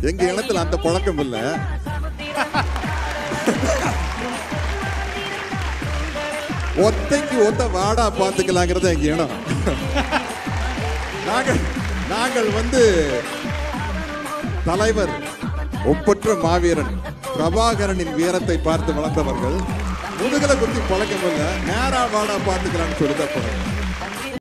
எங்க இனத்துல அந்த பழக்கம் இல்ல. ஒத்தைக்கு ஒத்த வாடா பாத்துக்கலாங்கிறது எங்க இனம். நாங்கள் வந்து தலைவர் ஒப்பற்ற மாவீரன் பிரபாகரனின் வீரத்தை பார்த்து வளர்ந்தவர்கள். முதுகலை குத்தி பழக்கம் இல்ல, நேரா வாடா பாத்துக்கலான்னு சொல்லிதான் பழக்கம்.